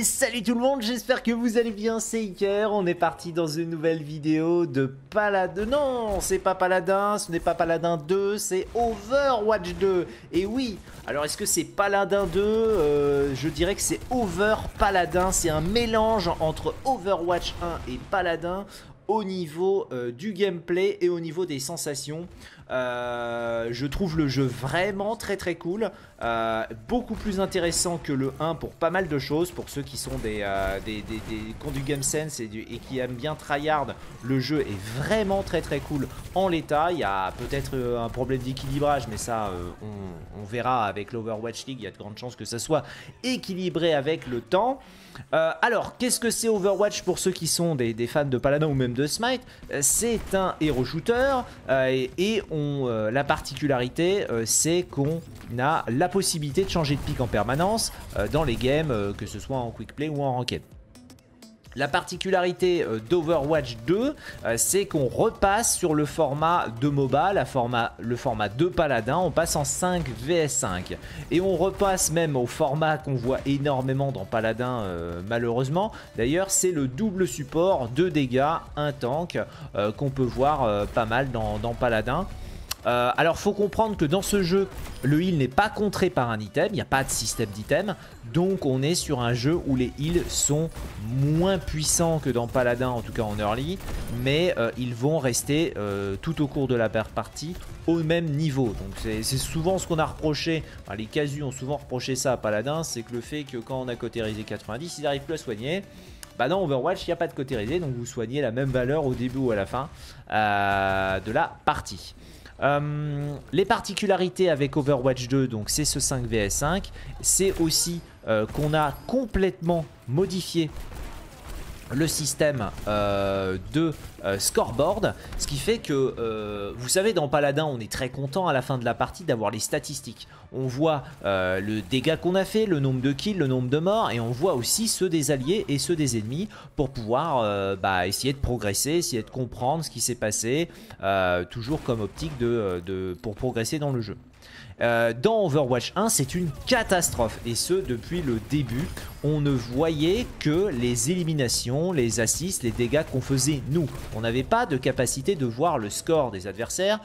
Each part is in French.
Et salut tout le monde, j'espère que vous allez bien, c'est Iker. On est parti dans une nouvelle vidéo de Paladin. Non, c'est pas Paladin, ce n'est pas Paladin 2, c'est Overwatch 2. Et oui, alors est-ce que c'est Paladin 2 Je dirais que c'est Over Paladin, c'est un mélange entre Overwatch 1 et Paladin au niveau du gameplay et au niveau des sensations. Je trouve le jeu vraiment très cool, beaucoup plus intéressant que le 1 pour pas mal de choses. Pour ceux qui sont des qui ont du game sense et qui aiment bien tryhard, le jeu est vraiment très cool en l'état. Il y a peut-être un problème d'équilibrage, mais ça on verra avec l'Overwatch League. Il y a de grandes chances que ça soit équilibré avec le temps. Alors, qu'est-ce que c'est Overwatch pour ceux qui sont des fans de Paladin ou même de Smite? C'est un hero shooter la particularité, c'est qu'on a la possibilité de changer de pick en permanence dans les games, que ce soit en quick play ou en ranked. La particularité d'Overwatch 2, c'est qu'on repasse sur le format de MOBA, le format de Paladin, on passe en 5 vs 5. Et on repasse même au format qu'on voit énormément dans Paladin, malheureusement. D'ailleurs, c'est le double support, 2 dégâts, 1 tank, qu'on peut voir pas mal dans Paladin. Alors faut comprendre que dans ce jeu, le heal n'est pas contré par un item, il n'y a pas de système d'item, donc on est sur un jeu où les heals sont moins puissants que dans Paladin, en tout cas en early, mais ils vont rester tout au cours de la partie au même niveau. Donc c'est souvent ce qu'on a reproché, enfin, les casus ont souvent reproché ça à Paladin, c'est que le fait que quand on a cautérisé 90, ils n'arrivent plus à soigner. Bah dans Overwatch, il n'y a pas de cautérisé, donc vous soignez la même valeur au début ou à la fin de la partie. Les particularités avec Overwatch 2, donc c'est ce 5 vs 5, c'est aussi qu'on a complètement modifié le système de scoreboard, ce qui fait que vous savez, dans Paladin on est très content à la fin de la partie d'avoir les statistiques. On voit le dégât qu'on a fait, le nombre de kills, le nombre de morts, et on voit aussi ceux des alliés et ceux des ennemis pour pouvoir essayer de progresser, essayer de comprendre ce qui s'est passé, toujours comme optique pour progresser dans le jeu. Dans Overwatch 1, c'est une catastrophe, et ce depuis le début. On ne voyait que les éliminations, les assists, les dégâts qu'on faisait nous. On n'avait pas de capacité de voir le score des adversaires,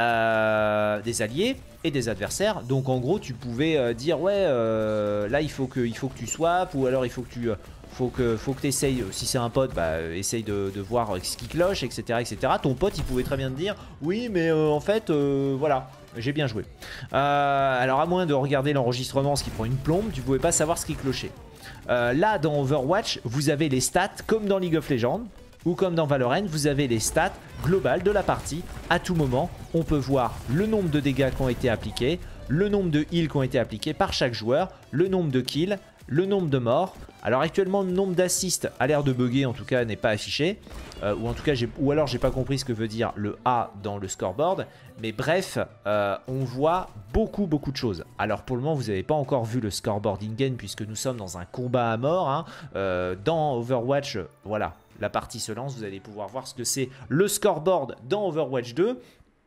des alliés et des adversaires. Donc en gros tu pouvais dire ouais là il faut que tu swaps, ou alors il faut que tu faut que essayes, si c'est un pote, essaye de voir ce qui cloche, etc. Ton pote il pouvait très bien te dire oui mais en fait voilà, j'ai bien joué. Alors à moins de regarder l'enregistrement, ce qui prend une plombe, tu pouvais pas savoir ce qui clochait. Là dans Overwatch, vous avez les stats comme dans League of Legends ou comme dans Valorant, vous avez les stats globales de la partie. À tout moment, on peut voir le nombre de dégâts qui ont été appliqués, le nombre de heals qui ont été appliqués par chaque joueur, le nombre de kills, le nombre de morts. Alors actuellement le nombre d'assists a l'air de bugger, en tout cas n'est pas affiché, ou alors j'ai pas compris ce que veut dire le A dans le scoreboard, mais bref, on voit beaucoup de choses. Alors pour le moment vous n'avez pas encore vu le scoreboard in-game puisque nous sommes dans un combat à mort, hein. Dans Overwatch, voilà, la partie se lance, vous allez pouvoir voir ce que c'est le scoreboard dans Overwatch 2.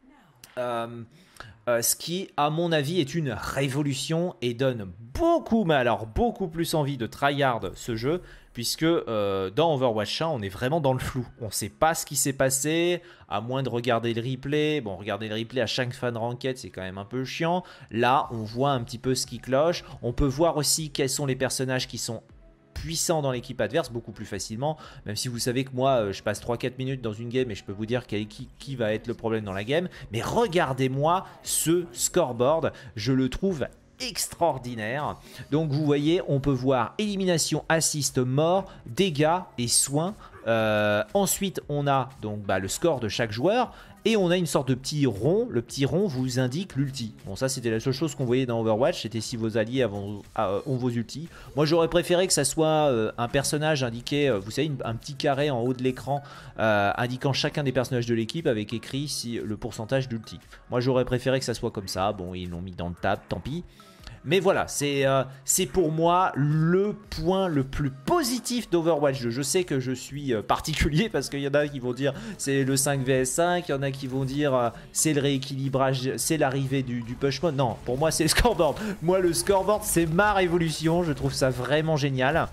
Ce qui, à mon avis, est une révolution et donne beaucoup, mais alors beaucoup plus envie de tryhard ce jeu, puisque dans Overwatch 1, on est vraiment dans le flou. On ne sait pas ce qui s'est passé, à moins de regarder le replay. Bon, regarder le replay à chaque fin de ranked, c'est quand même un peu chiant. Là, on voit un petit peu ce qui cloche. On peut voir aussi quels sont les personnages qui sont puissant dans l'équipe adverse beaucoup plus facilement, même si vous savez que moi je passe 3-4 minutes dans une game et je peux vous dire qui va être le problème dans la game. Mais regardez-moi ce scoreboard, je le trouve extraordinaire. Donc vous voyez, on peut voir élimination, assist, mort, dégâts et soins. Ensuite on a donc le score de chaque joueur. Et on a une sorte de petit rond. Le petit rond vous indique l'ulti. Bon, ça c'était la seule chose qu'on voyait dans Overwatch, c'était si vos alliés ont vos ultis. Moi j'aurais préféré que ça soit un personnage indiqué, vous savez, un petit carré en haut de l'écran indiquant chacun des personnages de l'équipe avec écrit le pourcentage d'ulti. Moi j'aurais préféré que ça soit comme ça. Bon, ils l'ont mis dans le tab, tant pis. Mais voilà, c'est pour moi le point le plus positif d'Overwatch 2. Je sais que je suis particulier parce qu'il y en a qui vont dire c'est le 5 vs 5, il y en a qui vont dire c'est le rééquilibrage, c'est l'arrivée du push mode. Non, pour moi c'est le scoreboard. Moi le scoreboard c'est ma révolution, je trouve ça vraiment génial.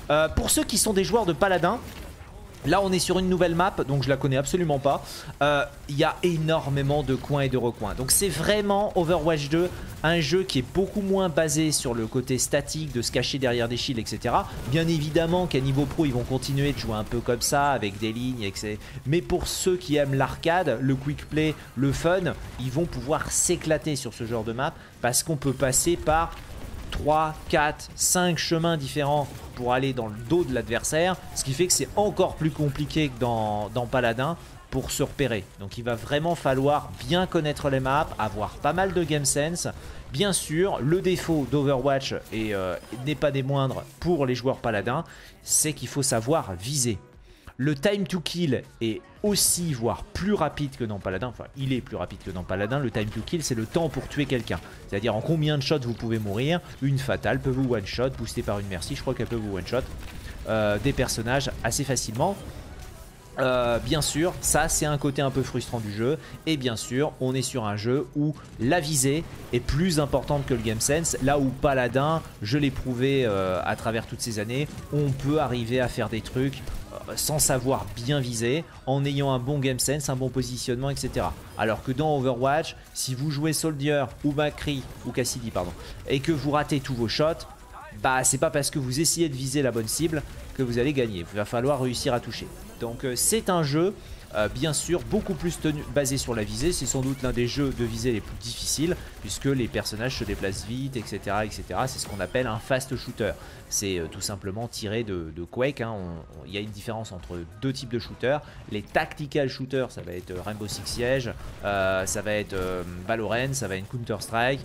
Pour ceux qui sont des joueurs de paladin, là on est sur une nouvelle map, donc je la connais absolument pas. Il y a énormément de coins et de recoins. Donc c'est vraiment Overwatch 2, un jeu qui est beaucoup moins basé sur le côté statique, de se cacher derrière des shields, etc. Bien évidemment qu'à niveau pro ils vont continuer de jouer un peu comme ça, avec des lignes, etc. Mais pour ceux qui aiment l'arcade, le quick play, le fun, ils vont pouvoir s'éclater sur ce genre de map, parce qu'on peut passer par 3, 4, 5 chemins différents pour aller dans le dos de l'adversaire, ce qui fait que c'est encore plus compliqué que dans Paladin pour se repérer. Donc il va vraiment falloir bien connaître les maps, avoir pas mal de game sense. Bien sûr, le défaut d'Overwatch n'est pas des moindres pour les joueurs paladins, c'est qu'il faut savoir viser. Le time to kill est aussi, voire plus rapide que dans Paladin. Enfin, il est plus rapide que dans Paladin. Le time to kill, c'est le temps pour tuer quelqu'un. C'est-à-dire en combien de shots vous pouvez mourir. Une fatale peut vous one-shot, boostée par une merci. Je crois qu'elle peut vous one-shot des personnages assez facilement. Bien sûr, ça c'est un côté un peu frustrant du jeu. Et bien sûr, on est sur un jeu où la visée est plus importante que le game sense. Là où Paladin, je l'ai prouvé à travers toutes ces années, on peut arriver à faire des trucs sans savoir bien viser, en ayant un bon game sense, un bon positionnement, etc. Alors que dans Overwatch, si vous jouez Soldier ou McCree ou Cassidy, pardon, et que vous ratez tous vos shots, bah c'est pas parce que vous essayez de viser la bonne cible que vous allez gagner. Il va falloir réussir à toucher. Donc c'est un jeu bien sûr beaucoup plus basé sur la visée. C'est sans doute l'un des jeux de visée les plus difficiles, puisque les personnages se déplacent vite, etc. etc. C'est ce qu'on appelle un fast shooter. C'est tout simplement tiré de Quake, hein. Il y a une différence entre deux types de shooters. Les tactical shooters, ça va être Rainbow Six Siege, ça va être Valorant, ça va être Counter Strike,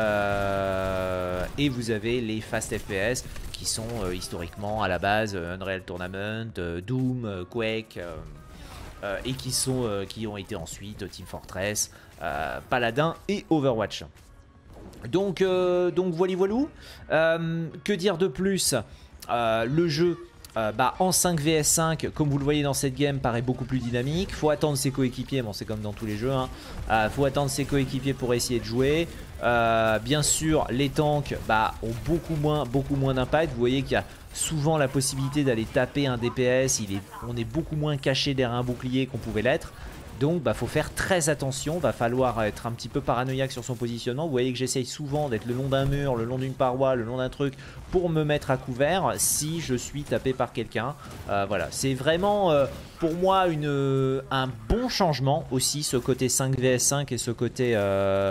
et vous avez les fast FPS qui sont historiquement à la base Unreal Tournament, Doom, Quake, et qui ont été ensuite Team Fortress, Paladin et Overwatch. Donc voilà. Que dire de plus? Le jeu en 5 vs 5, comme vous le voyez dans cette game, paraît beaucoup plus dynamique. Faut attendre ses coéquipiers, bon c'est comme dans tous les jeux, hein. Faut attendre ses coéquipiers pour essayer de jouer. Bien sûr, les tanks ont beaucoup moins d'impact. Vous voyez qu'il y a souvent la possibilité d'aller taper un DPS. On est beaucoup moins caché derrière un bouclier qu'on pouvait l'être. Donc faut faire très attention, va falloir être un petit peu paranoïaque sur son positionnement. Vous voyez que j'essaye souvent d'être le long d'un mur, le long d'une paroi, le long d'un truc pour me mettre à couvert si je suis tapé par quelqu'un. Voilà, c'est vraiment pour moi un bon changement aussi, ce côté 5 vs 5 et ce côté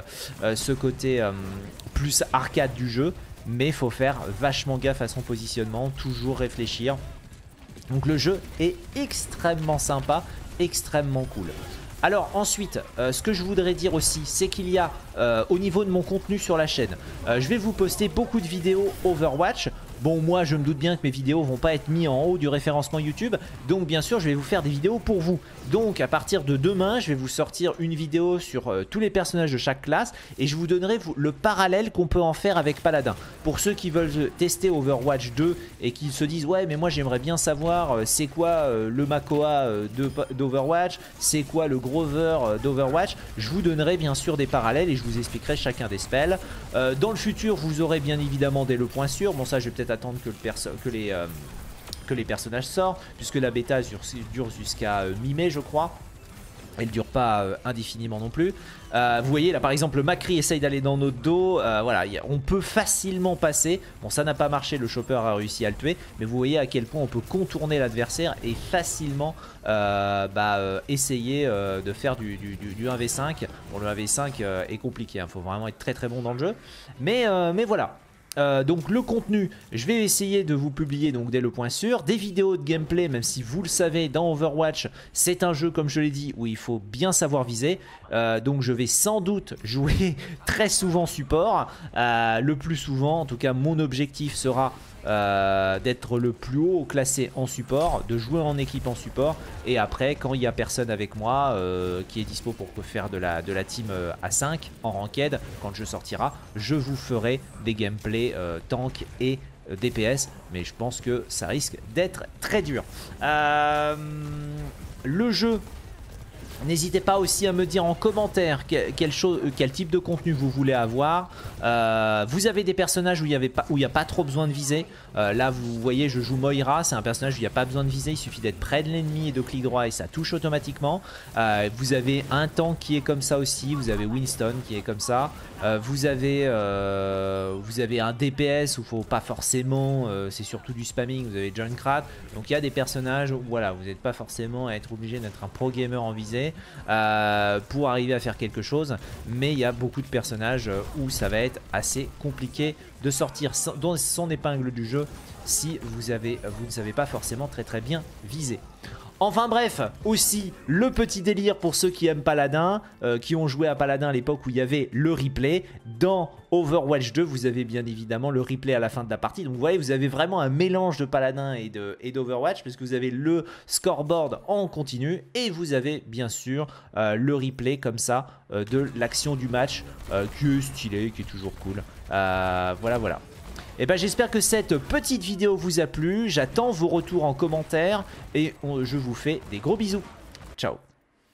plus arcade du jeu. Mais il faut faire vachement gaffe à son positionnement, toujours réfléchir. Donc le jeu est extrêmement sympa, extrêmement cool. Alors ensuite, ce que je voudrais dire aussi, c'est qu'il y a au niveau de mon contenu sur la chaîne, je vais vous poster beaucoup de vidéos Overwatch. Bon, moi je me doute bien que mes vidéos vont pas être mises en haut du référencement YouTube, donc bien sûr je vais vous faire des vidéos pour vous. Donc à partir de demain, je vais vous sortir une vidéo sur tous les personnages de chaque classe, et je vous donnerai le parallèle qu'on peut en faire avec Paladin. Pour ceux qui veulent tester Overwatch 2 et qui se disent ouais mais moi j'aimerais bien savoir c'est quoi le Makoa d'Overwatch, c'est quoi le Grover d'Overwatch, je vous donnerai bien sûr des parallèles et je vous expliquerai chacun des spells. Dans le futur vous aurez bien évidemment des le point sûr, bon ça je vais peut-être attendre que les personnages sortent, puisque la bêta dure jusqu'à mi-mai je crois. Elle dure pas indéfiniment non plus. Vous voyez là par exemple le McCree essaye d'aller dans notre dos. Voilà, on peut facilement passer. Bon ça n'a pas marché, le chopper a réussi à le tuer. Mais vous voyez à quel point on peut contourner l'adversaire et facilement essayer de faire du 1v5. Bon le 1v5 est compliqué, il faut vraiment être très très bon dans le jeu. Mais voilà. Donc le contenu, je vais essayer de vous publier donc dès le point sûr des vidéos de gameplay, même si vous le savez dans Overwatch c'est un jeu comme je l'ai dit où il faut bien savoir viser, donc je vais sans doute jouer très souvent support, le plus souvent, en tout cas mon objectif sera d'être le plus haut classé en support, de jouer en équipe en support, et après quand il n'y a personne avec moi qui est dispo pour faire de la team A5 en ranked, quand je sortira, je vous ferai des gameplays tank et DPS, mais je pense que ça risque d'être très dur. Le jeu N'hésitez pas aussi à me dire en commentaire quel type de contenu vous voulez avoir. Vous avez des personnages où il n'y a pas trop besoin de viser. Là vous voyez, je joue Moira, c'est un personnage où il n'y a pas besoin de viser, il suffit d'être près de l'ennemi et de clic droit et ça touche automatiquement. Vous avez un tank qui est comme ça aussi, vous avez Winston qui est comme ça. Vous avez un DPS où il ne faut pas forcément, c'est surtout du spamming, vous avez Junkrat. Donc il y a des personnages où voilà, vous n'êtes pas forcément à être obligé d'être un pro gamer en visée pour arriver à faire quelque chose, mais il y a beaucoup de personnages où ça va être assez compliqué de sortir son épingle du jeu si vous ne savez pas forcément très bien viser. Enfin bref, aussi le petit délire pour ceux qui aiment Paladin, qui ont joué à Paladin à l'époque où il y avait le replay. Dans Overwatch 2, vous avez bien évidemment le replay à la fin de la partie. Donc vous voyez, vous avez vraiment un mélange de Paladin et d'Overwatch, parce que vous avez le scoreboard en continu et vous avez bien sûr le replay comme ça de l'action du match, qui est stylé, qui est toujours cool. Voilà. Et ben j'espère que cette petite vidéo vous a plu. J'attends vos retours en commentaire et je vous fais des gros bisous. Ciao.